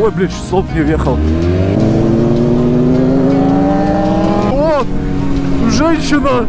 Ой, блин, слоп не въехал. О, женщина!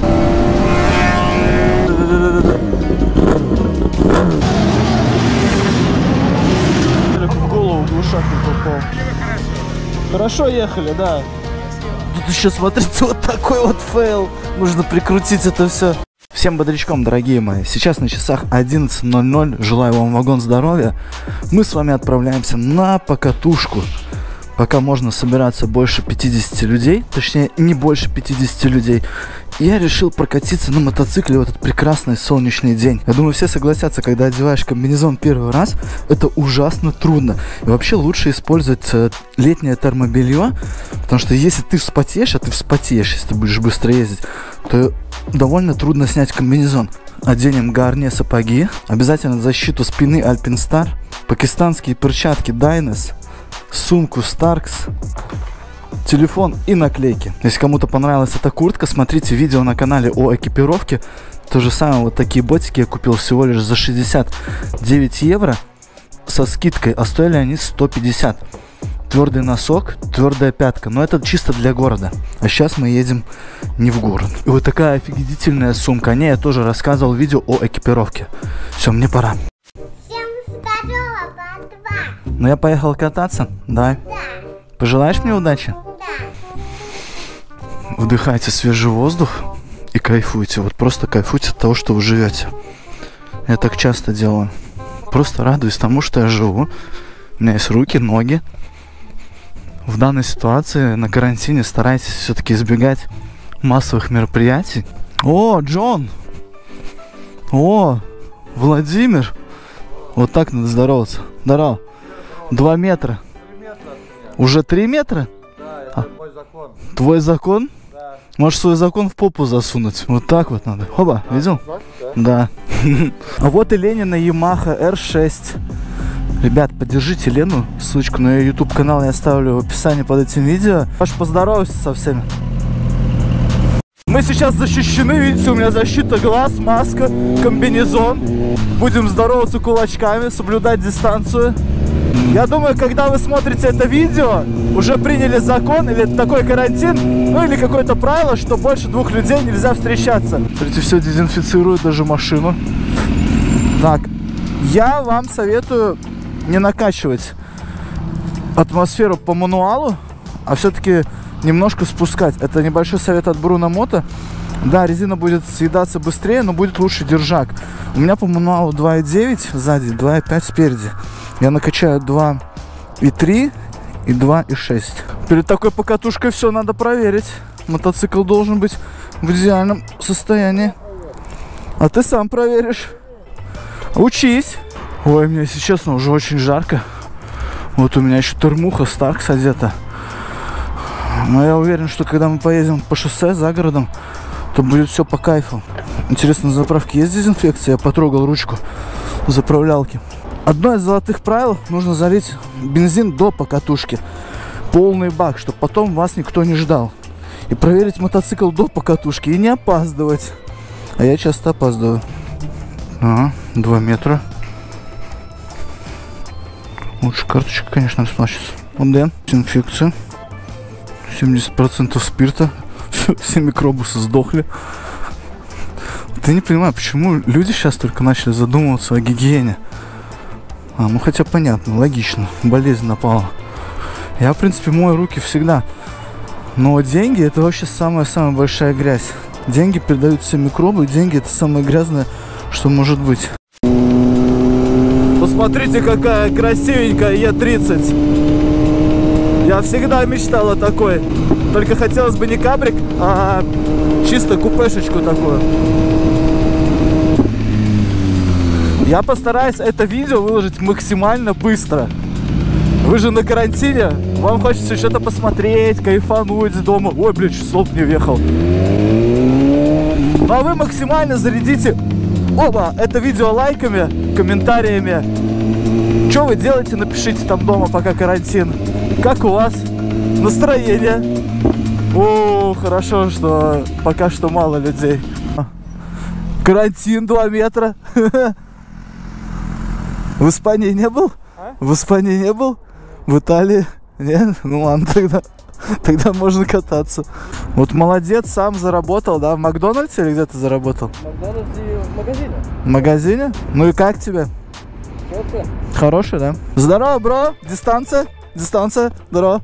В голову глушак не попал. Хорошо ехали, да. Тут еще, смотрите, вот такой вот фейл. Нужно прикрутить это все. Всем бодрячком, дорогие мои. Сейчас на часах 11:00. Желаю вам вагон здоровья. Мы с вами отправляемся на покатушку. Пока можно собираться больше 50 людей, точнее не больше 50 людей, я решил прокатиться на мотоцикле в этот прекрасный солнечный день. Я думаю, все согласятся, когда одеваешь комбинезон первый раз, это ужасно трудно. И вообще лучше использовать летнее термобелье, потому что если ты вспотеешь, а ты вспотеешь, если ты будешь быстро ездить, то довольно трудно снять комбинезон. Оденем гарне, сапоги, обязательно защиту спины Alpinstar, пакистанские перчатки Dynas, сумку Starks, телефон и наклейки. Если кому-то понравилась эта куртка, смотрите видео на канале о экипировке. То же самое, вот такие ботики я купил всего лишь за 69 евро со скидкой, а стоили они 150. Твердый носок, твердая пятка, но это чисто для города. А сейчас мы едем не в город. И вот такая офигительная сумка. О ней я тоже рассказывал в видео о экипировке. Все, мне пора. Ну я поехал кататься, да? Да. Пожелаешь мне удачи? Да. Вдыхайте свежий воздух и кайфуйте. Вот просто кайфуйте от того, что вы живете. Я так часто делаю. Просто радуюсь тому, что я живу. У меня есть руки, ноги. В данной ситуации на карантине старайтесь все-таки избегать массовых мероприятий. О, Джон! О, Владимир! Вот так надо здороваться. Здорово. 2 метра. 3 метра от меня. Уже 3 метра? Да, это мой закон. Твой закон? Да. Можешь свой закон в попу засунуть. Вот так вот надо. Хоба, видел? Да. А вот и Ленина Yamaha R6. Ребят, поддержите Лену. Ссылочку на ее YouTube канал я оставлю в описании под этим видео. Паш, поздоровайся со всеми. Мы сейчас защищены, видите, у меня защита глаз, маска, комбинезон. Будем здороваться кулачками, соблюдать дистанцию. Я думаю, когда вы смотрите это видео, уже приняли закон или такой карантин, ну или какое-то правило, что больше 2 людей нельзя встречаться. Смотрите, все дезинфицируют, даже машину. Так, я вам советую не накачивать атмосферу по мануалу, а все-таки немножко спускать. Это небольшой совет от Bruno Moto. Да, резина будет съедаться быстрее, но будет лучше держак. У меня по мануалу 2.9 сзади, 2.5 спереди. Я накачаю 2.3 и 2.6. Перед такой покатушкой все надо проверить. Мотоцикл должен быть в идеальном состоянии. А ты сам проверишь. Учись. Ой, мне, если честно, уже очень жарко. Вот у меня еще термуха Starks одета. Но я уверен, что когда мы поедем по шоссе за городом, то будет все по кайфу. Интересно, на заправке есть дезинфекция? Я потрогал ручку заправлялки. Одно из золотых правил: нужно залить бензин до покатушки. Полный бак, чтобы потом вас никто не ждал. И проверить мотоцикл до покатушки и не опаздывать. А я часто опаздываю. 2 метра. Лучше карточка, конечно, расплачивается. ОД, дезинфекция. 70% спирта. Все микробусы сдохли. Ты не понимаю, почему люди сейчас только начали задумываться о гигиене. Ну хотя понятно, логично. Болезнь напала. Я, в принципе, мою руки всегда. Но деньги — это вообще самая-самая большая грязь. Деньги передают все микробы. Деньги — это самое грязное, что может быть. Посмотрите, какая красивенькая Е30. Я всегда мечтал о такой. Только хотелось бы не кабрик, а чисто купешечку такую. Я постараюсь это видео выложить максимально быстро. Вы же на карантине, вам хочется что-то посмотреть, кайфануть дома. Ой, блин, слоп не въехал. Ну а вы максимально зарядите это видео лайками, комментариями. Что вы делаете, напишите там дома, пока карантин. Как у вас настроение? О, хорошо, что пока что мало людей. Карантин 2 метра. В Испании не был? В Испании не был? В Италии? Нет? Ну ладно, тогда можно кататься. Вот молодец, сам заработал, да? В Макдональдсе или где ты заработал? В Макдональдсе, в магазине. В магазине? Ну и как тебе? Четко. Хороший, да? Здорово, бро! Дистанция? Дистанция? Здорово!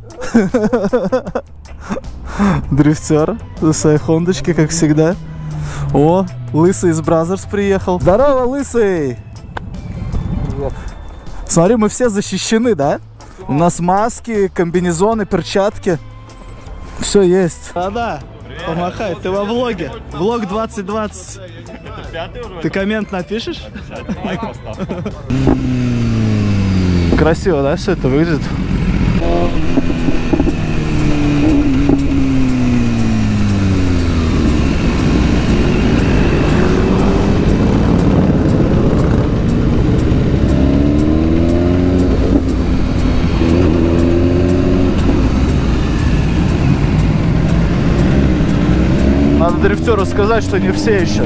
Дрифтер за своей хондочки, как всегда. О, Лысый из Бразерс приехал. Здорово, Лысый! Привет. Смотри, мы все защищены, да? У нас маски, комбинезоны, перчатки. Все есть. Да, помахай, ты во влоге. Влог 2020. Ты коммент напишешь? Красиво, да, все это выглядит? Надо дрифтеру сказать, что не все еще.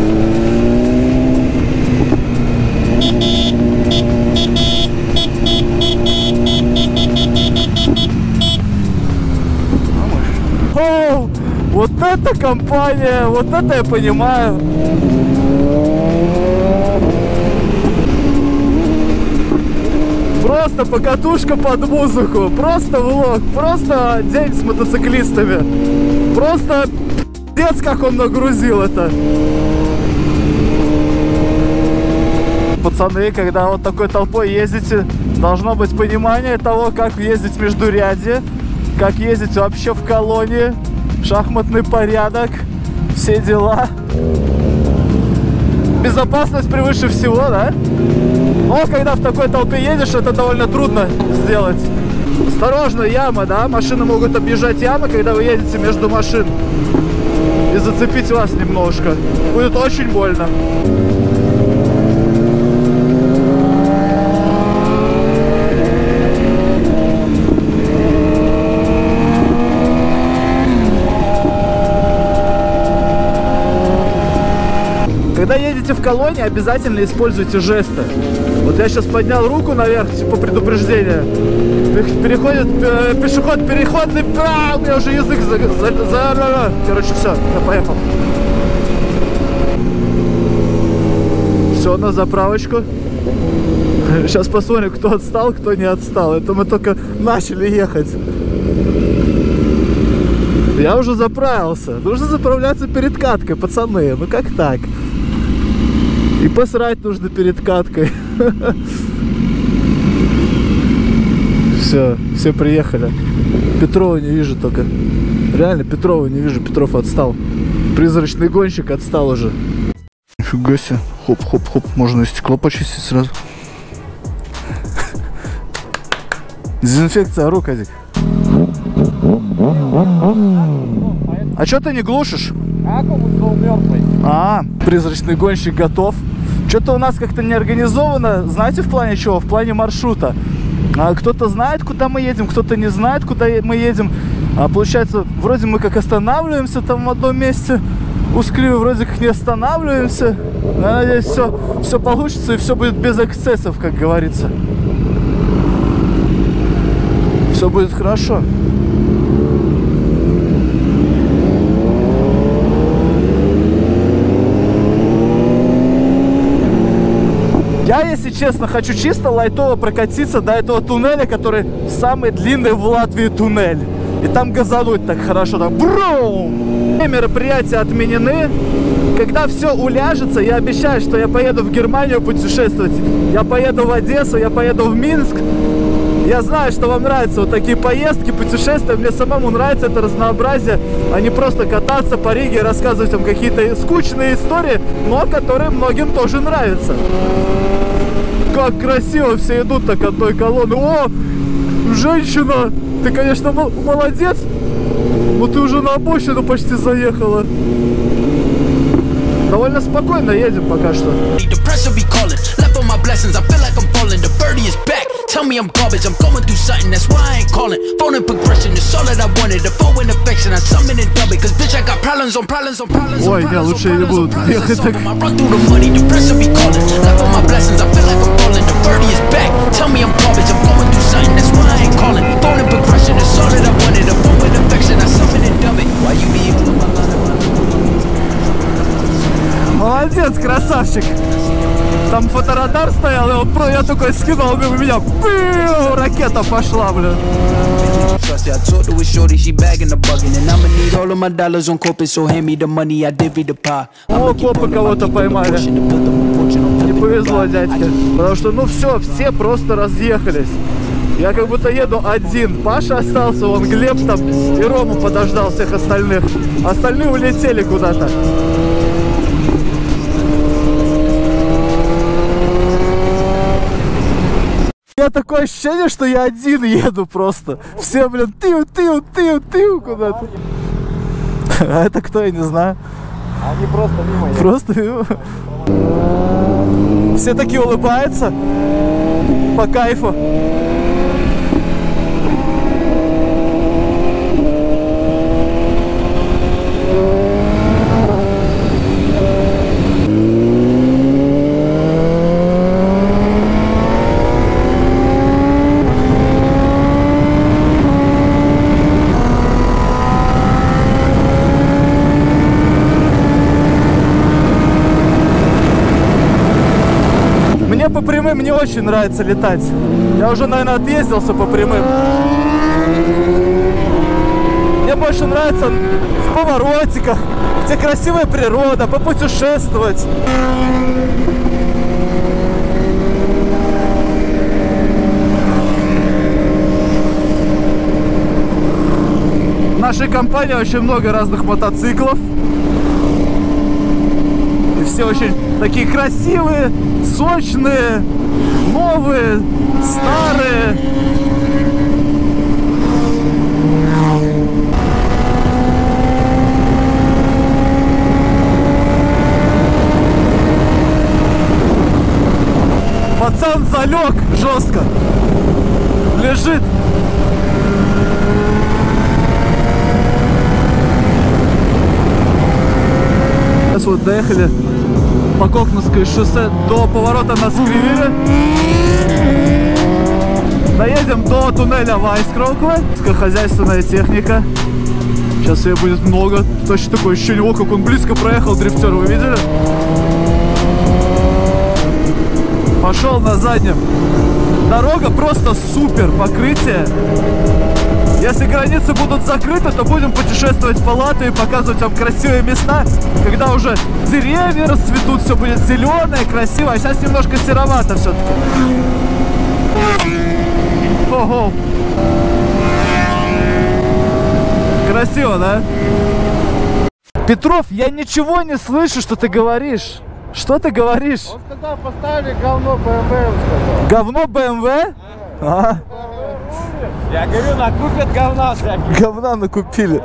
О, вот это компания, вот это я понимаю. Просто покатушка под музыку, просто влог, просто день с мотоциклистами. Просто пиздец, как он нагрузил это. Пацаны, когда вот такой толпой ездите, должно быть понимание того, как ездить в междурядье, как ездить вообще в колонии, шахматный порядок, все дела. Безопасность превыше всего, да? Но когда в такой толпе едешь, это довольно трудно сделать. Осторожно, яма, да? Машины могут объезжать ямы, когда вы едете между машин. И зацепить вас немножко. Будет очень больно. Когда едете в колонии, обязательно используйте жесты. Вот я сейчас поднял руку наверх, типа предупреждения. Переходит пешеход, переходный, у меня уже язык короче, все, я поехал. Все, на заправочку. Сейчас посмотрим, кто отстал, кто не отстал. Это мы только начали ехать. Я уже заправился. Нужно заправляться перед каткой, пацаны. Ну как так? И посрать нужно перед каткой. Все приехали. Петрова не вижу только. Реально Петрова не вижу. Петров отстал. Призрачный гонщик отстал уже. Нифига себе. Хоп-хоп-хоп. Можно и стекло почистить сразу. Дезинфекция рук, Адик. А что ты не глушишь? Аккумулятор был мертвый. Призрачный гонщик готов. Что-то у нас как-то не организовано. Знаете, в плане чего? В плане маршрута. Кто-то знает, куда мы едем, кто-то не знает, куда мы едем. Получается, вроде мы как останавливаемся там в одном месте. Ускливо вроде как не останавливаемся. Я надеюсь, все получится и все будет без эксцессов, как говорится. Все будет хорошо. Я, если честно, хочу чисто лайтово прокатиться до этого туннеля, который самый длинный в Латвии туннель. И там газануть так хорошо, так брум! Мероприятия отменены. Когда все уляжется, я обещаю, что я поеду в Германию путешествовать. Я поеду в Одессу, я поеду в Минск. Я знаю, что вам нравятся вот такие поездки, путешествия. Мне самому нравится это разнообразие, а не просто кататься по Риге и рассказывать вам какие-то скучные истории, но которые многим тоже нравятся. Как красиво все идут так одной колонны. О, женщина, ты, конечно, молодец, но ты уже на обочину почти заехала. Довольно спокойно едем пока что. Tell me I'm garbage, I'm going through something, that's why I ain't calling. Phone and progression, it's all that I wanted. The phone and affection, I summon and dub it. Cause bitch, I got problems on problems on problems. Ой, я лучше не буду ехать так. I run through the money, the pressure be calling. Left on my blessings, I feel like I'm falling. The birdie is back. Tell me I'm garbage, I'm going through something, that's why I ain't красавчик. Там фоторадар стоял, и он я такой скинул мимо меня. Пиу, ракета пошла, блин. Trust it. I talked to a shorty, she bagging the bugging, and I'ma need all of my dollars on corporate, so hand me the money, I divvy the pie. О, копы кого-то поймали. Не повезло дядьке. Потому что, ну все просто разъехались. Я как будто еду один. Паша остался, вон Глеб там и Рому подождал всех остальных. Остальные улетели куда-то. У меня такое ощущение, что я один еду просто. Все, блин, тыу куда-то. А это кто, я не знаю. Они просто мимо. Просто мимо. Все такие улыбаются. По кайфу. Мне по прямым не очень нравится летать. Я уже, наверное, отъездился по прямым. Мне больше нравится в поворотиках, где красивая природа, попутешествовать. В нашей компании очень много разных мотоциклов. И все очень такие красивые, сочные, новые, старые. Пацан залег жестко. Лежит. Сейчас вот доехали по Кокнусское шоссе до поворота на Скривире. Доедем до туннеля Вайскроукле. Хозяйственная техника. Сейчас ее будет много. Точно такое ощущение, о, как он близко проехал, дрифтер, вы видели? Пошел на заднем. Дорога просто супер, покрытие. Если границы будут закрыты, то будем путешествовать по Латвии, показывать вам красивые места, когда уже деревья расцветут, все будет зеленое, красиво. А сейчас немножко серовато все-таки. Ого! Красиво, да? Петров, я ничего не слышу, что ты говоришь. Что ты говоришь? Он сказал, поставили говно BMW, он сказал. Говно BMW? А. Я говорю, накупят говна всякие. Говна накупили.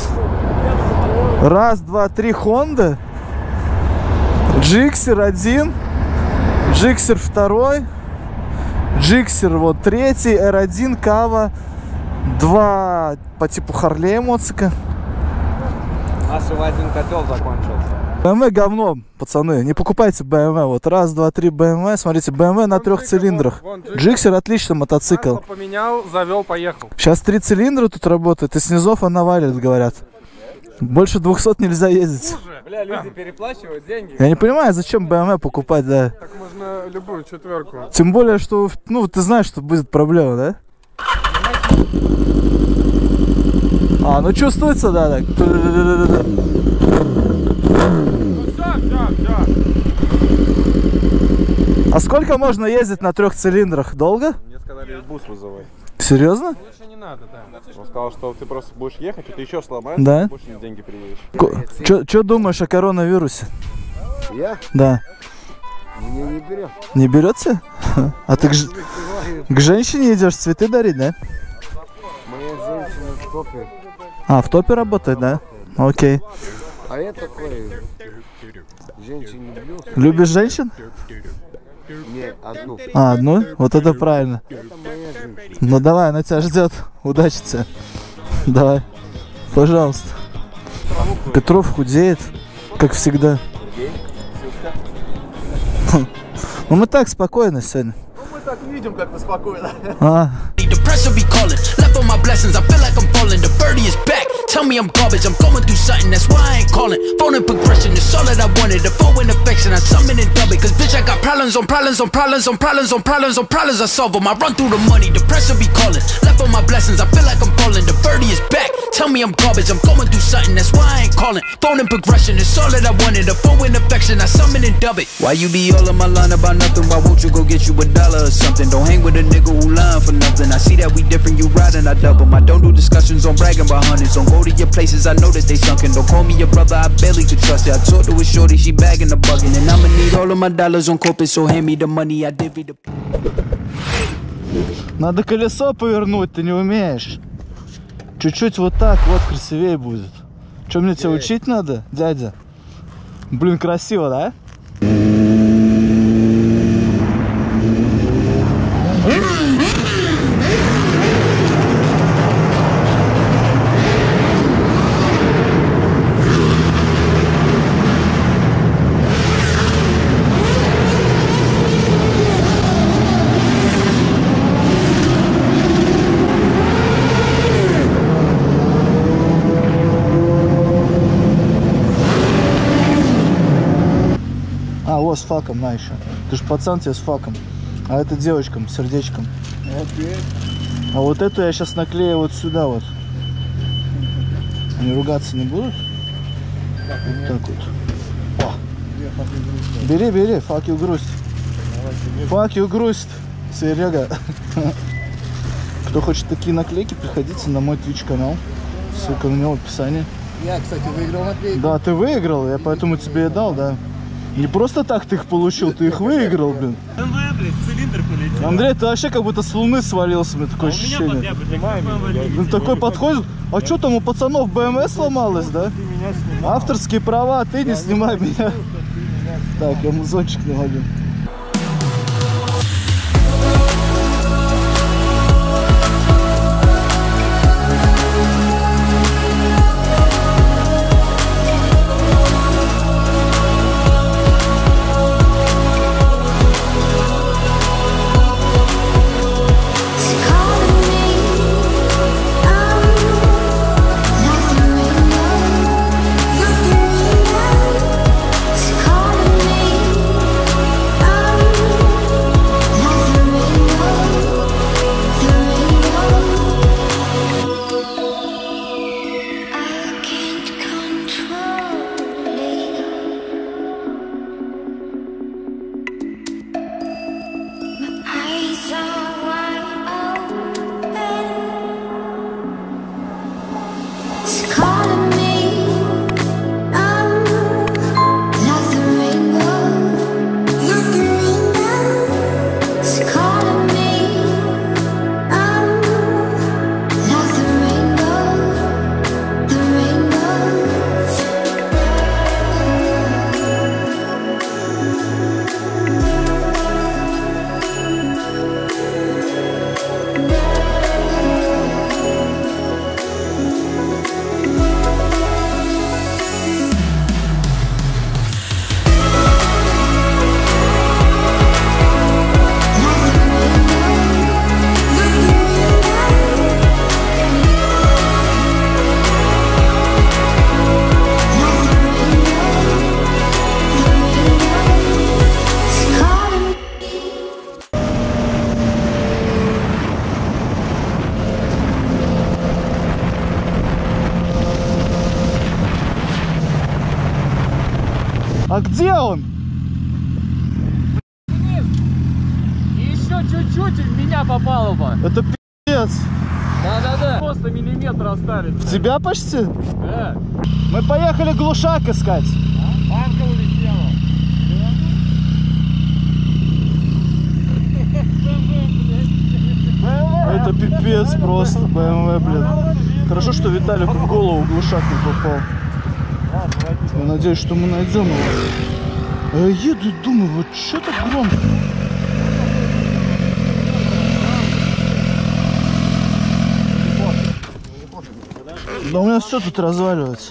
Раз, два, три Honda. Джиксер 1. Джиксер 2. Джиксер вот 3. R1 Кава. 2 по типу Харлея моцика. Нашего один котел закончился. BMW говно, пацаны. Не покупайте BMW. Вот раз, два, три BMW. Смотрите, BMW на 3 цилиндрах. Джиксер отличный мотоцикл. Поменял, завел, поехал. Сейчас 3 цилиндра тут работает, и снизов он навалит, говорят. Больше 200 нельзя ездить. Бля, люди переплачивают деньги. Я не понимаю, зачем BMW покупать, да. Так можно любую четверку. Тем более, что, ну, ты знаешь, что будет проблема, да? А, ну чувствуется, да, так. А сколько можно ездить на 3 цилиндрах? Долго? Мне сказали бус вызывай. Серьезно? Лучше не надо, да. Он сказал, что ты просто будешь ехать, что ты еще сломаешься, Да. больше деньги приедешь. Чё думаешь о коронавирусе? Я? Да. Меня не берет. Не берется? А ты к женщине идешь цветы дарить, да? Моя женщина в топе. А, в топе работает, да? Окей. А я такой женщин люблю. Любишь женщин? Не, одну. А, одну? Вот это правильно. Это моя женщина. Ну давай, она тебя ждет. Удачи тебе. Давай. Пожалуйста. Петров худеет, как всегда. Ну мы так спокойно сегодня. Ну мы так видим, как-то спокойно. А. The pressure be calling, left on my blessings, I feel like I'm falling. The birdie is back. Tell Tell me I'm garbage, I'm going through something, that's why I ain't calling. Phone and progression, it's all that I wanted. The phone and affection, I summon and dub it. Cause bitch, I got problems on problems on problems on problems on problems on problems, I solve them. I run through the money, the pressure be calling. Left on my blessings, I feel like I'm falling. The birdie is back, tell me I'm garbage, I'm going through something, that's why I ain't calling. Phone and progression, it's all that I wanted. The phone and affection, I summon and dub it. Why you be all on my line about nothing? Why won't you go get you $1 or something? Don't hang with a nigga who lying for nothing. I see that we different, you riding, I double. I don't do discussions on bragging about hundreds. Don't go to your places, I know that they sunken. Don't call me your brother, I barely could trust it. I talked to a shorty, she bagging the bugging. And I'ma need all of my dollars on corporate, so hand me the money, I divvy the... Надо колесо повернуть, ты не умеешь. Чуть-чуть вот так, вот красивее будет. Что, мне тебя учить надо, дядя? Блин, красиво, да? А, вот с факом, на еще. Ты ж пацан тебе с факом. А это девочкам, с сердечком. Окей. А вот эту я сейчас наклею вот сюда вот. Они ругаться не будут? Вот так вот. О. Бери, бери, fuck you грусть. Fuck you грусть, Серега. Кто хочет такие наклейки, приходите на мой Twitch канал. Ссылка на него в описании. Я, кстати, выиграл наклейку. Да, ты выиграл, я поэтому тебе и дал, да. Не просто так ты их получил, ты их выиграл, блин. Блин, цилиндр полетел. Андрей, ты вообще как будто с Луны свалился, мне такое ощущение. Ну, такой подходит. А что там у пацанов BMW сломалось, да? Авторские права, ты не снимай меня. Так, я музончик навалю. А где он? Еще чуть-чуть и в меня попало бы. Это пи***ц. Да-да-да. Просто миллиметр остались. В тебя почти? Да. Мы поехали глушак искать. Банка улетела. Это пипец просто, BMW, блин. Хорошо, что Виталику в голову глушак не попал. Я надеюсь, что мы найдем его. А я еду и думаю, вот что так громко? Да у меня все тут разваливается.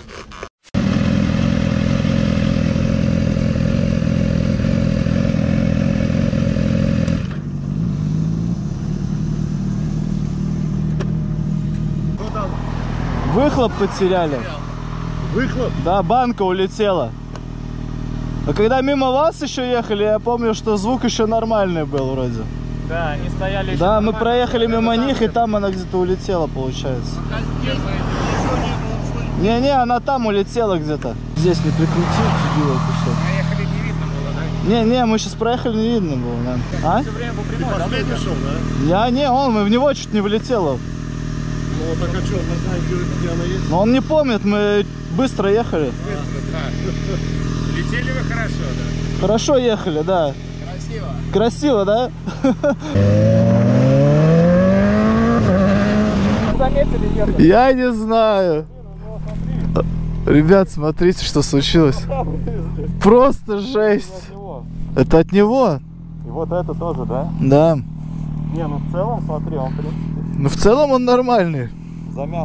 Выхлоп потеряли. Выхлоп? Да, банка улетела. А когда мимо вас еще ехали, я помню, что звук еще нормальный был вроде. Да, они стояли. Да, мы проехали мимо них, и там она где-то улетела, получается. Не-не, она там улетела где-то. Здесь не прикрутил, дебил, это все. Проехали, не видно было, да? Не-не, мы сейчас проехали, не видно было, да. А? Все время по прямой, да? Последний шел, да? Я не, мы в него чуть не влетело. Ну так а что, она знает, где она есть? Но он не помнит, мы быстро ехали. Летели вы хорошо, да? Хорошо ехали, да. Красиво. Красиво, да? Заметили, ехали? Я не знаю. Ребят, смотрите, что случилось. Просто жесть. Это от него? И вот это тоже, да? Да. Не, ну в целом, смотри, он, в принципе, Ну, в целом он нормальный. замял.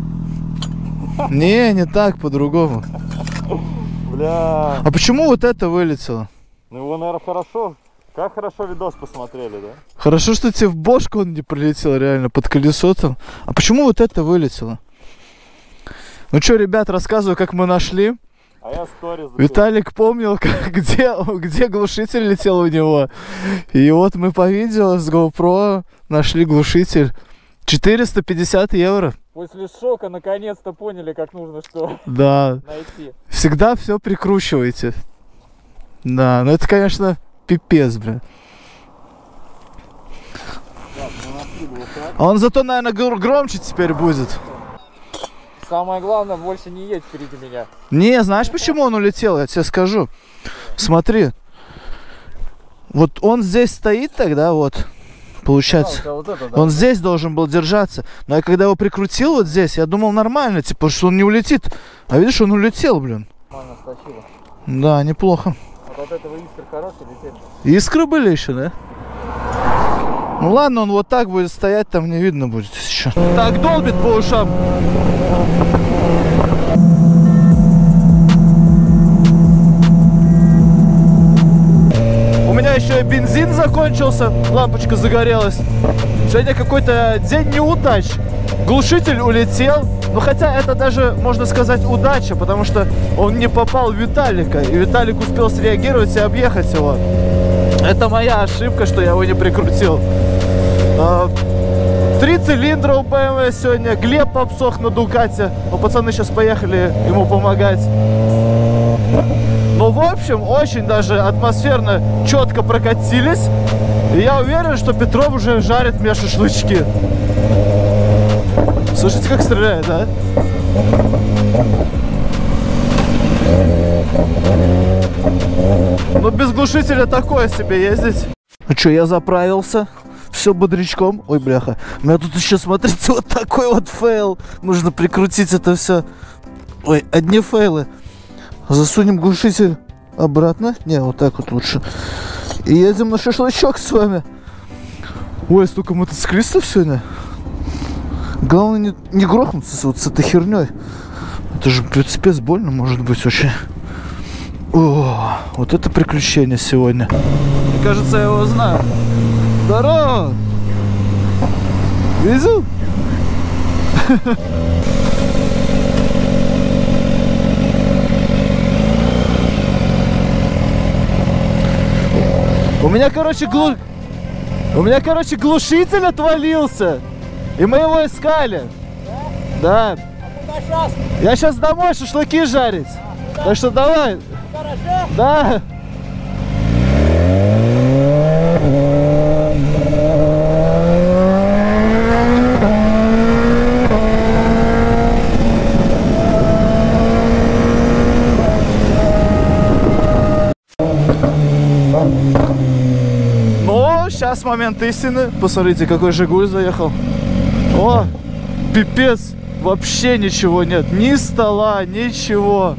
Не так, по-другому. Бля. А почему вот это вылетело? Ну его, наверное, хорошо. Как хорошо видос посмотрели, да? Хорошо, что тебе в бошку он не прилетел, реально, под колесо там. А почему вот это вылетело? Ну что, ребят, рассказываю, как мы нашли. А я сторис. Виталик помнил, где глушитель летел у него. И вот мы по видео с GoPro нашли глушитель. 450 евро. После шока наконец-то поняли, как нужно что Да. найти. Всегда все прикручивайте. Да, ну это, конечно, пипец, бля. А он зато, наверное, громче теперь будет. Самое главное, больше не едь впереди меня. Не, знаешь, почему он улетел? Я тебе скажу. Смотри. Вот он здесь стоит тогда, вот. Получается. Вот это, да. Он здесь должен был держаться. Но я когда его прикрутил вот здесь, я думал нормально, типа, что он не улетит. А видишь, он улетел, блин. Нормально стащило. Да, неплохо. Вот от этого искр хороший летели. Искры были еще, да? Ну ладно, он вот так будет стоять, там не видно будет еще. Так долбит по ушам. У меня еще и бензин закончился, лампочка загорелась. Сегодня какой-то день неудач. Глушитель улетел, но хотя это даже, можно сказать, удача, потому что он не попал в Виталика, и Виталик успел среагировать и объехать его. Это моя ошибка, что я его не прикрутил. 3 цилиндра у BMW сегодня. Глеб обсох на Дукате. Ну, пацаны сейчас поехали ему помогать. Ну, в общем, очень даже атмосферно, четко прокатились. И я уверен, что Петров уже жарит мне шашлычки. Слышите, как стреляет, да? Ну, без глушителя такое себе ездить. Ну что, я заправился. Все бодрячком. Ой, бляха. У меня тут еще, смотрите, вот такой вот фейл. Нужно прикрутить это все. Ой, одни фейлы. Засунем глушитель обратно. Не, вот так вот лучше. И едем на шашлычок с вами. Ой, столько мотоциклистов сегодня. Главное не грохнуться вот с этой херней. Это же спец больно может быть очень. О, вот это приключение сегодня. Мне кажется, я его знаю. Здорово! Видел? У меня, короче, глушитель отвалился. И мы его искали. Да. Я сейчас домой шашлыки жарить. Так что давай. Да. Ну, сейчас момент истины. Посмотрите, какой Жигуль заехал. О, пипец. Вообще ничего нет. Ни стола, ничего.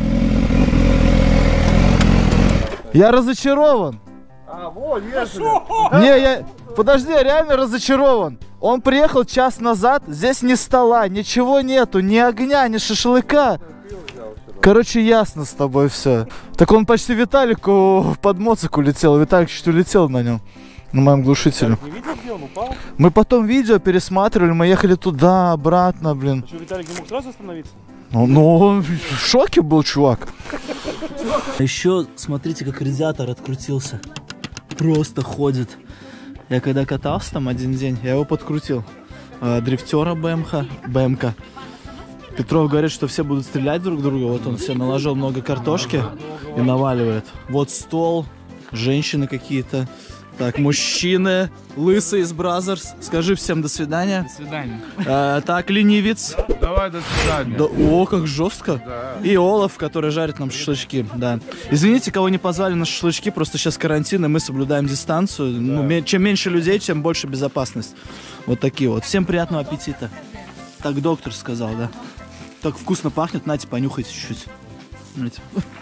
Я разочарован. А, вот, ехали. Не, подожди, я реально разочарован. Он приехал час назад, здесь ни стола, ничего нету, ни огня, ни шашлыка. Короче, ясно с тобой все. Так он почти Виталику под моцик улетел. Виталик чуть улетел на нем. На моем глушителе. Не видел, где он упал? Мы потом видео пересматривали, мы ехали туда, обратно, блин. Что, Виталик не мог сразу остановиться? Ну, он в шоке был, чувак. Еще смотрите, как радиатор открутился. Просто ходит. Я когда катался там один день, я его подкрутил. Дрифтера БМК. Петров говорит, что все будут стрелять друг друга. Вот он все наложил много картошки и наваливает. Вот стол, женщины какие-то. Так, мужчины, лысый из Бразерс. Скажи всем до свидания. До свидания. Так, ленивец. Давай, до свидания. Да, о, как жестко. Да. И Олаф, который жарит нам шашлычки. Да. Извините, кого не позвали на шашлычки, просто сейчас карантин, и мы соблюдаем дистанцию. Да. Ну, чем меньше людей, тем больше безопасность. Вот такие вот. Всем приятного аппетита. Так доктор сказал, да. Так вкусно пахнет, нате, понюхайте чуть-чуть.